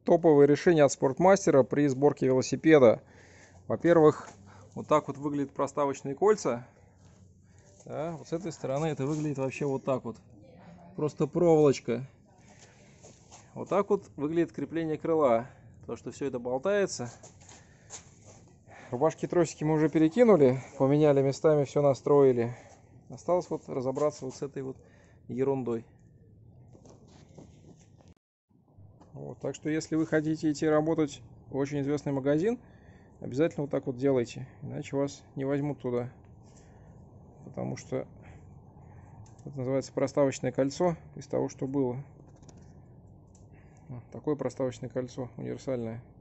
топовое решение от Спортмастера при сборке велосипеда. Во-первых, вот так вот выглядят проставочные кольца. Да, вот с этой стороны это выглядит вообще вот так вот. Просто проволочка. Вот так вот выглядит крепление крыла. То, что все это болтается. Рубашки-тросики мы уже перекинули, поменяли местами, все настроили. Осталось вот разобраться вот с этой вот ерундой. Вот, так что если вы хотите идти работать в очень известный магазин, обязательно вот так вот делайте, иначе вас не возьмут туда. Потому что это называется проставочное кольцо из того, что было. Вот такое проставочное кольцо универсальное.